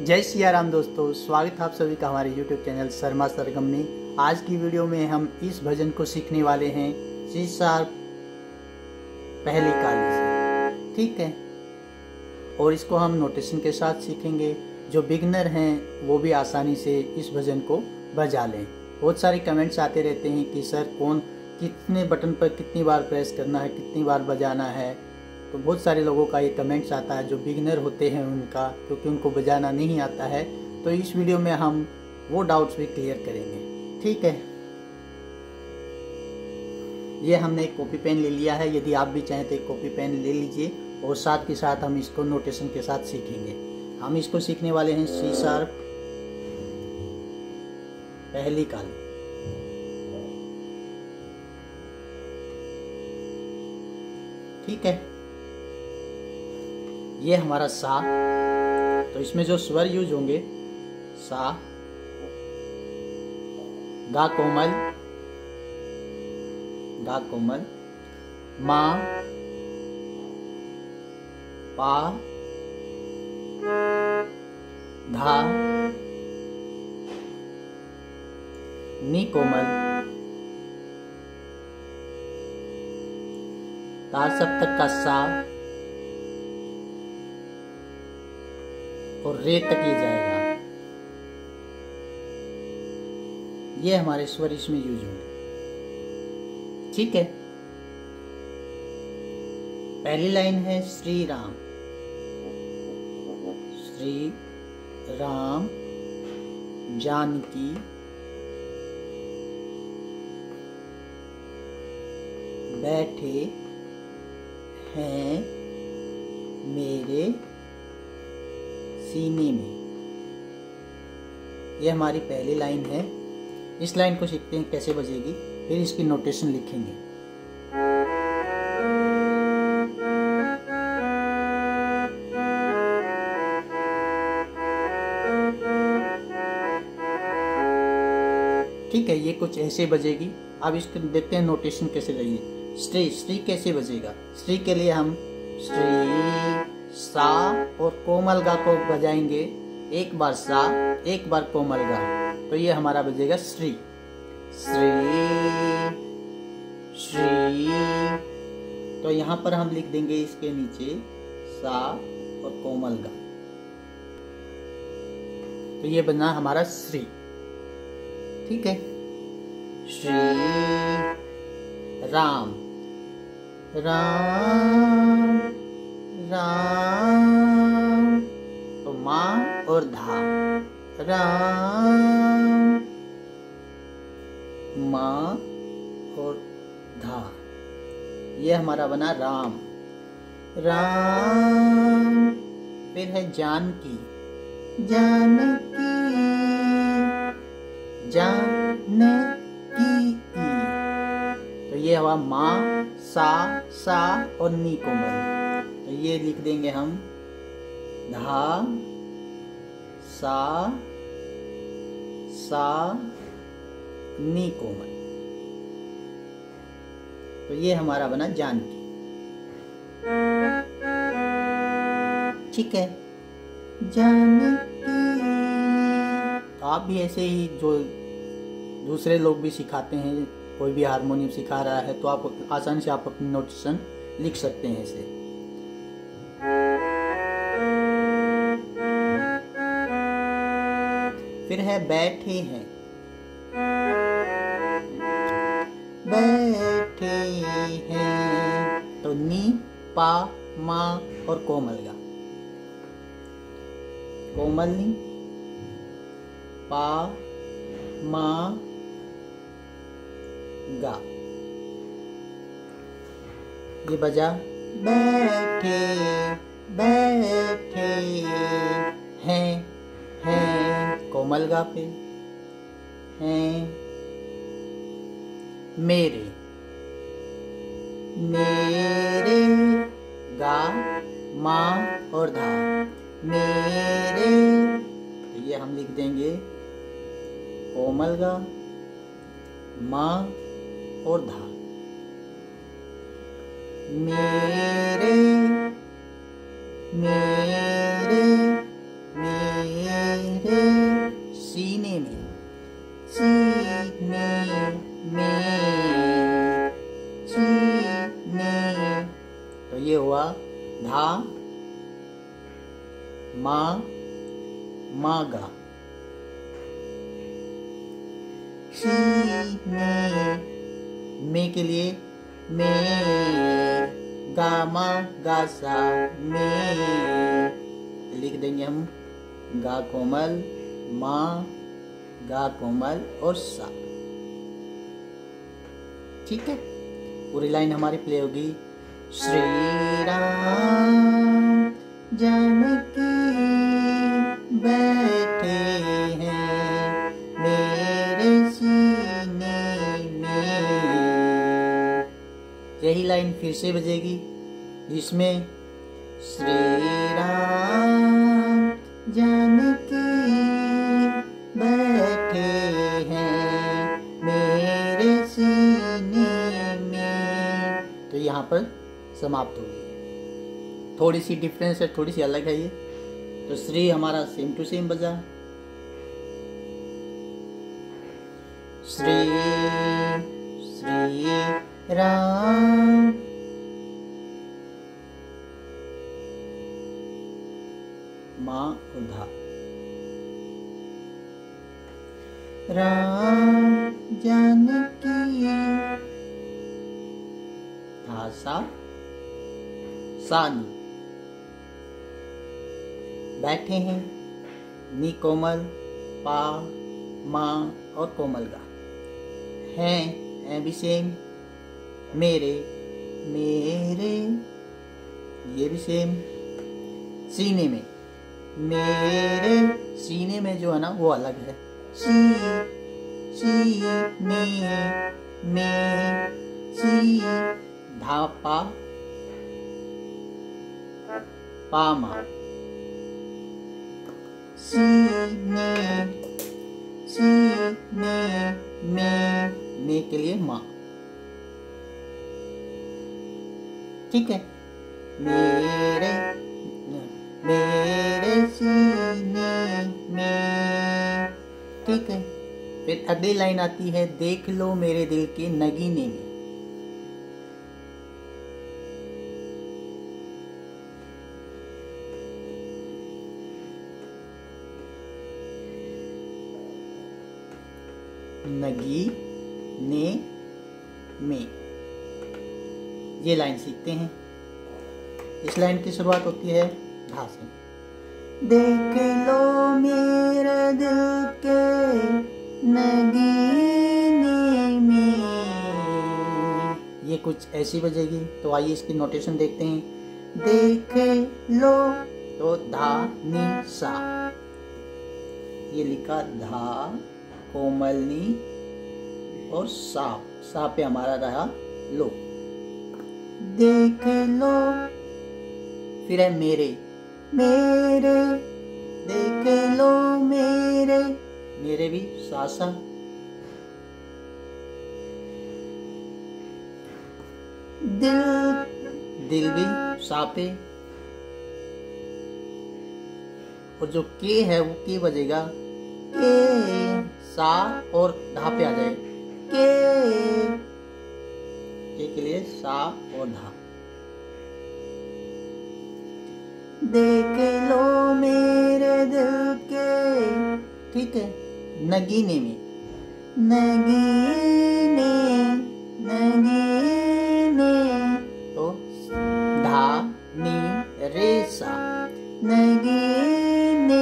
जय सिया राम दोस्तों, स्वागत है आप सभी का हमारे YouTube चैनल शर्मा सरगम में। आज की वीडियो में हम इस भजन को सीखने वाले हैं सी शार्प पहली काली से, ठीक है। और इसको हम नोटेशन के साथ सीखेंगे। जो बिगनर हैं वो भी आसानी से इस भजन को बजा लें। बहुत सारे कमेंट्स आते रहते हैं कि सर कितने बटन पर कितनी बार प्रेस करना है, कितनी बार बजाना है। तो बहुत सारे लोगों का ये कमेंट्स आता है जो बिगनर होते हैं उनका, क्योंकि उनको बजाना नहीं आता है। तो इस वीडियो में हम वो डाउट्स भी क्लियर करेंगे, ठीक है। ये हमने एक कॉपी पेन ले लिया है। यदि आप भी चाहें तो एक कॉपी पेन ले लीजिए और साथ के साथ हम इसको नोटेशन के साथ सीखेंगे। हम इसको सीखने वाले हैं सी शार्प पहली काली। ठीक है, ये हमारा सा। तो इसमें जो स्वर यूज होंगे सा, गा कोमल, मा, पा, धा, नी कोमल, तार सप्तक का सा और रे तक ये जाएगा। ये हमारे स्वर इसमें यूज होंगे, ठीक है। पहली लाइन है श्री राम, श्री राम जानकी बैठे हैं मेरे सीने में। ये हमारी पहली लाइन है। इस लाइन को सीखते हैं कैसे बजेगी, फिर इसकी नोटेशन लिखेंगे। ठीक है, ये कुछ ऐसे बजेगी। अब इसको देखते हैं नोटेशन कैसे लगेगी। श्री कैसे बजेगा। श्री के लिए हम श्री, सा और कोमल गा को बजाएंगे। एक बार सा, एक बार कोमल गा, तो ये हमारा बजेगा श्री। श्री तो यहाँ पर हम लिख देंगे इसके नीचे सा और कोमल गा, तो ये बना हमारा श्री, ठीक है। श्री राम, राम राम, तो माँ और धा, राम, माँ और धा, ये हमारा बना राम। राम फिर है जानकी, जानकी, जानकी, तो ये हुआ माँ, सा और नी कोमल, तो ये लिख देंगे हम धा, सा नी कोमल, तो ये हमारा बना जानकी, ठीक है। जानकी। तो आप भी ऐसे ही, जो दूसरे लोग भी सिखाते हैं, कोई भी हारमोनियम सिखा रहा है तो आप आसानी से आप अपनी नोटेशन लिख सकते हैं ऐसे। फिर है बैठे हैं, बैठे हैं, तो नी, पा, मा और कोमल गा। कोमल नी, पा, मा, गा, ये बजा बैठे, बैठे हैं, कोमल गा पे हैं, मेरे, मेरे गा, माँ और धा, मेरे, तो ये हम लिख देंगे कोमल गा, माँ और धा, मेरे, मेरे, मेरे, ये हुआ धा मा मा गा। मे के लिए मे गा मा गा सा मे लिख देंगे हम गा कोमल मा गा कोमल और सा। ठीक है, पूरी लाइन हमारी प्ले होगी। श्री राम जानकी बैठे हैं मेरे सीने में। यही लाइन फिर से बजेगी, जिसमें श्री राम जानकी बैठे हैं मेरे सीने में। तो यहाँ पर समाप्त हो गई है। थोड़ी सी डिफरेंस है, थोड़ी सी अलग है ये। तो श्री हमारा सेम टू सेम बजा। श्री श्री राम मा उधा राम जानकी सा सानी बैठे हैं नी कोमल पा मा और कोमल गा हैं भी सेम। मेरे मेरे ये भी सेम। सीने में मेरे सीने में जो है ना वो अलग है। सीने में सी धा पा पामा सीने में के लिए माँ। ठीक है, मेरे मेरे सीने में। ठीक है, फिर अगली लाइन आती है देख लो मेरे दिल के नगीने में। नगीने में ये लाइन सीखते हैं। इस लाइन की शुरुआत होती है धा से। देख लो मेरे दिल के नगीने में। ये कुछ ऐसी बजेगी। तो आइए इसकी नोटेशन देखते हैं। देख लो तो धा नी सा, ये लिखा धा कोमल नी और सा पे हमारा रहा लो। देख लो फिर है मेरे मेरे देख लो मेरे मेरे भी सा। दिल भी सा पे। और जो के है वो के बजेगा के सा और धा पे आ जाए। के लिए सा और धा। देख लो मेरे दिल के। ठीक है, नगीने में नगीने तो धा नी रे सा। नगीने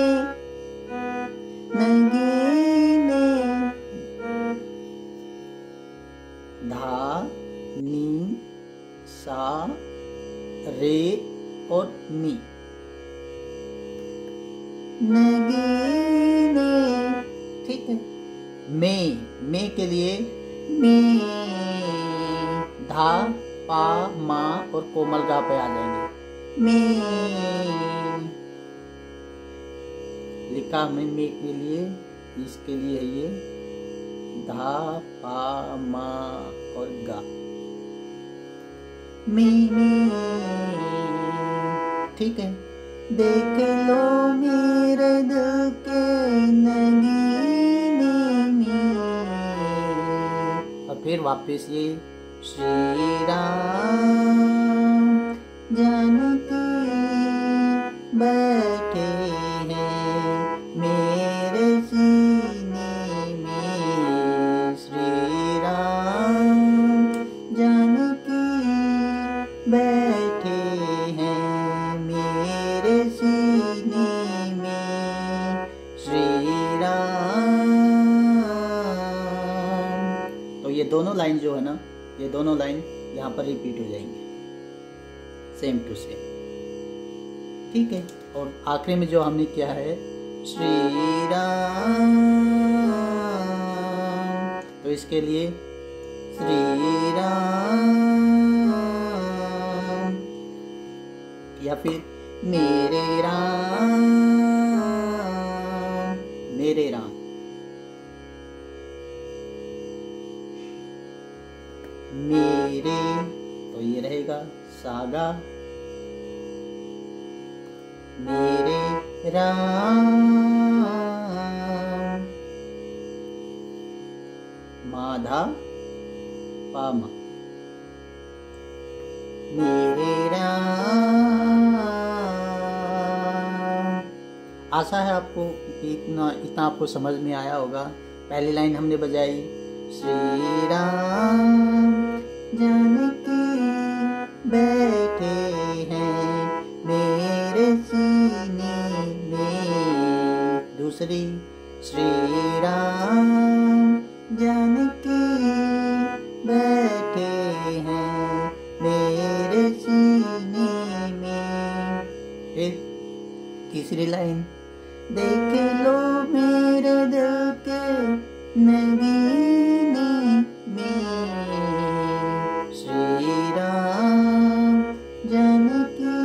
धा नी सा रे और नी। नगीने। ठीक है, मे के लिए में धा पा मा और कोमल गा पे आ जाएंगे। में लिखा हमने मे के लिए, इसके लिए है ये धा पा मा और गा। में। ठीक है, देख लो मेरे दिल के नगीने में। अब फिर वापस ये श्री राम जानकी बैठे हैं मेरे सीने में श्री राम। जानकी बैठे हैं मेरे सीने में श्री राम। तो ये दोनों लाइन जो है ना, ये दोनों लाइन यहाँ पर रिपीट हो जाएंगे सेम टू सेम। ठीक है। और आखिरी में जो हमने किया है श्री राम, तो इसके लिए श्री राम या फिर मेरे राम, मेरे राम, मेरे, तो ये रहेगा सागा, मेरे राम, माधा पामा, मेरे राम। आशा है आपको इतना आपको समझ में आया होगा। पहली लाइन हमने बजाई श्री राम जानकी बैठे हैं मेरे सीने में। दूसरी श्री राम जानकी बैठे हैं मेरे सीने में। फिर तीसरी लाइन देख लो मेरे दिल के नगीने में श्री राम जानकी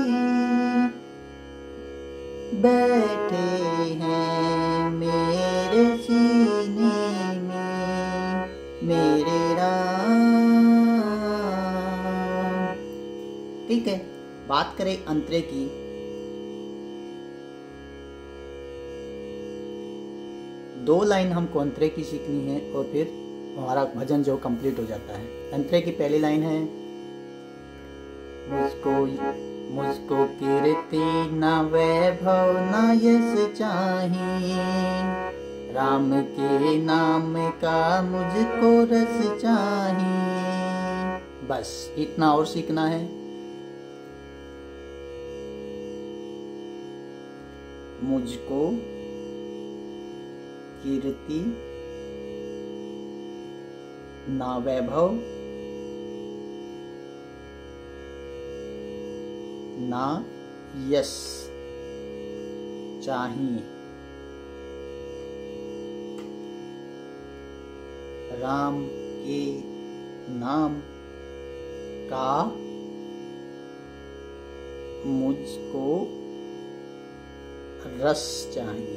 बैठे हैं मेरे सीने में मेरे राम। ठीक है। बात करें अंतरे की, दो लाइन हमको अंतरे की सीखनी है और फिर हमारा भजन जो कंप्लीट हो जाता है। अंतरे की पहली लाइन है मुझको कीर्ति न वैभव न यश चाहिए, राम के नाम का मुझको रस चाहिए। बस इतना और सीखना है। मुझको कीर्ति ना वैभव ना यश चाहिए, राम के नाम का मुझको रस चाहिए।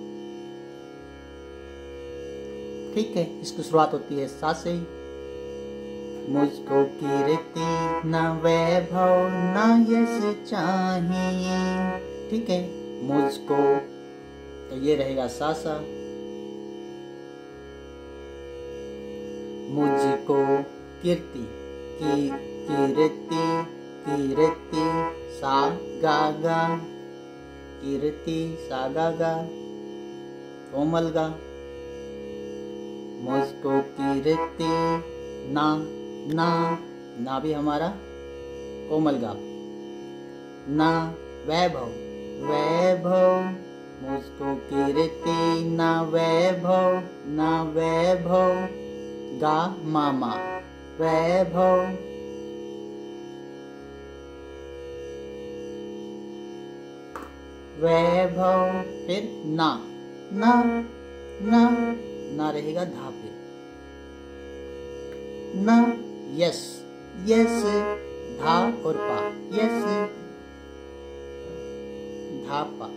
ठीक है। इसकी शुरुआत होती है सा से ही। मुझको कीर्ति न वैभव न यश चाहिए। ठीक है। मुझको, तो ये रहेगा सा सा। मुझको कीर्ति की कीर्ति कीर्ति सा गा गा, कीर्ति सा गा गा कोमल गा। मुझको कीर्ति ना ना ना भी हमारा कोमल गा, ना वैभव वैभव। मुझको कीर्ति ना वैभव ना वैभव गा मामा वैभव। वैभव फिर ना ना ना ना रहेगा धा पे, ना यस यस धा और पा, यस धा पा।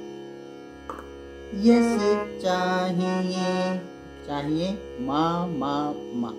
यस चाहिए चाहिए मा मा मा।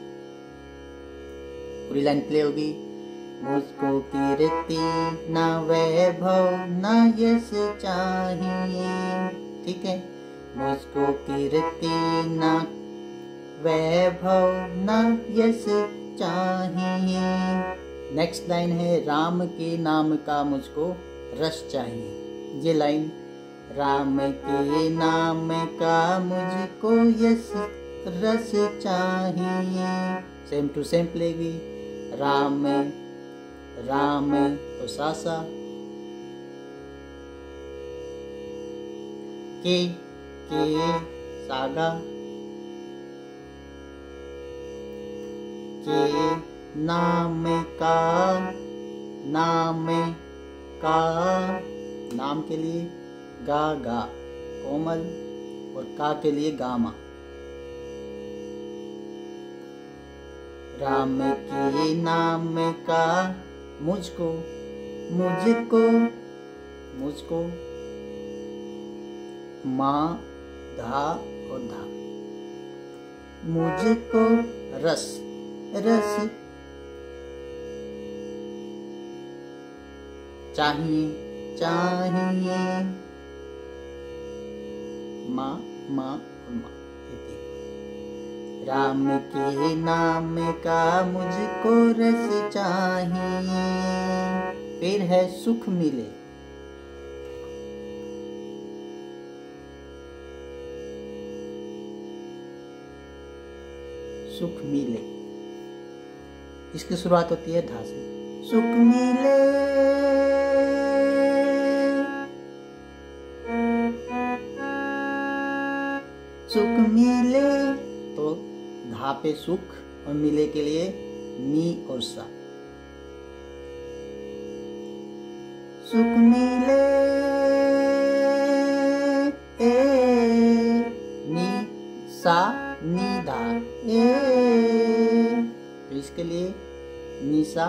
पूरी लाइन प्ले होगी। मुझको कीर्ति ना वैभव ना यश चाहिए। ठीक है। मुझको कीर्ति ना वैभव ना यश चाहिए, नेक्स्ट लाइन है राम के नाम का मुझको रस चाहिए। ये लाइन राम के नाम का मुझको यस रस चाहिए, सेम टू सेम प्लेगी। राम राम तो सासा, के सागा, के नाम का नाम के लिए गा कोमल और का के लिए गामा। राम के नाम का मुझको माँ धा और धा, मुझको रस चाहिए माँ और माँ। राम के नाम का मुझको रस चाहिए। फिर है सुख मिले, सुख मिले, इसकी शुरुआत होती है धा से। सुख मिले तो धा पे सुख और मिले के लिए नी और सा। सुख मिले नी सा नी धा तो इसके लिए निसा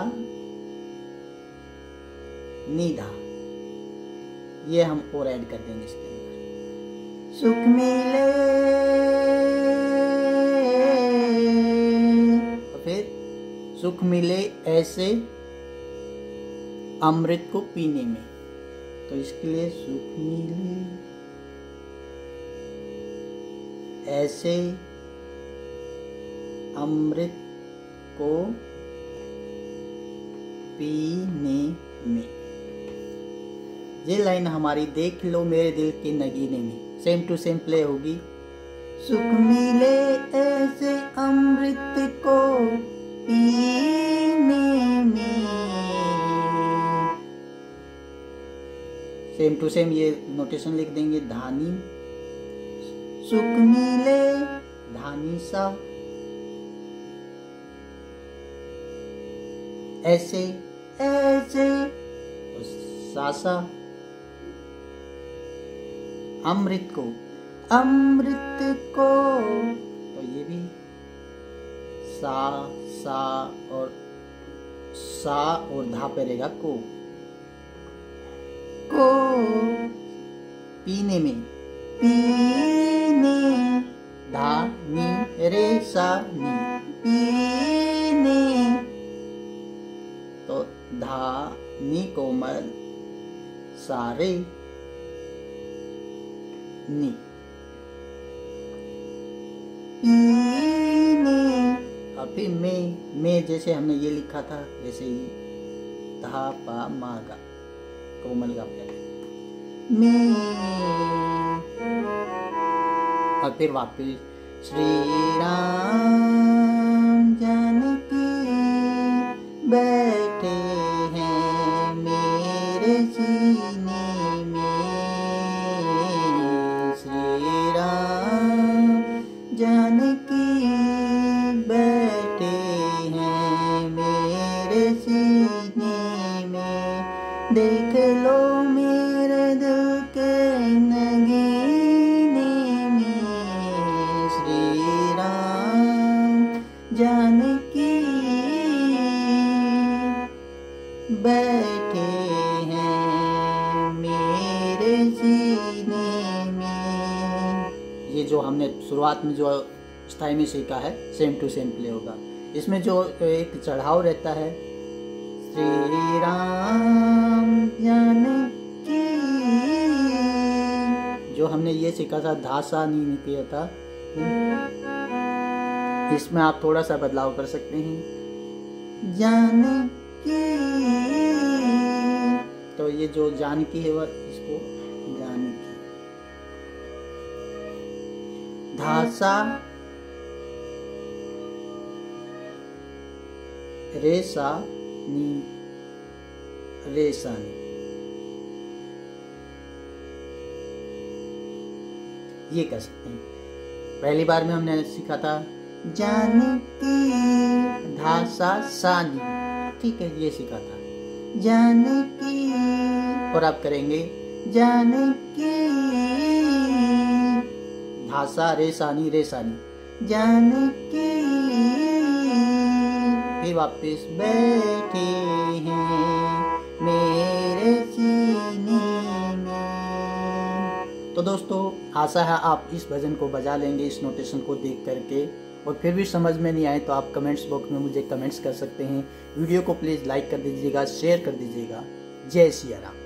निधा, ये हम और ऐड कर देंगे इसके अंदर। सुख मिले और फिर सुख मिले ऐसे अमृत को पीने में, तो इसके लिए सुख मिले ऐसे अमृत को पीने में। ये लाइन हमारी देख लो मेरे दिल के नगीने में, सेम टू सेम प्ले होगी। सुख मिले ऐसे अमृत को पीने में, सेम टू सेम ये नोटेशन लिख देंगे। धानी सुख मिले धानी सा, ऐसे तो सासा, अमृत को तो ये भी सा और धा पे रहेगा को पीने में, धा नी रे सा नी पीने, तो धा नी कोमल सारे नी पीने। और फिर में जैसे हमने ये लिखा था वैसे ही धा पा मा गा कोमल गा में, और फिर वापिस श्री राम जानकी बैठे हैं मेरे सीने में, श्री राम जानकी बैठे हैं मेरे सीने में, देख लो मेरे दिल के नगीने में, श्री राम जानकी बैठे हैं मेरे सीने में। ये जो हमने शुरुआत में जो स्थाई में सीखा है सेम टू सेम प्ले होगा। इसमें जो एक चढ़ाव रहता है श्री राम जानकी, जो हमने ये सीखा था धासा नहीं किया था, इसमें आप थोड़ा सा बदलाव कर सकते हैं। जानकी तो ये जो जानकी है वह इसको जानकी। धासा रेसा नी रेसानी। ये कर सकते हैं। पहली बार में हमने सीखा था जानकी धासा सानी, ठीक है, ये सीखा था जानकी। और आप करेंगे जानकी धासा रेसानी रेसानी जानकी। फिर वापस बैठे हैं मेरे सीने में। तो दोस्तों आशा है आप इस भजन को बजा लेंगे इस नोटेशन को देख करके। और फिर भी समझ में नहीं आए तो आप कमेंट्स बॉक्स में मुझे कमेंट्स कर सकते हैं। वीडियो को प्लीज़ लाइक कर दीजिएगा, शेयर कर दीजिएगा। जय सिया राम।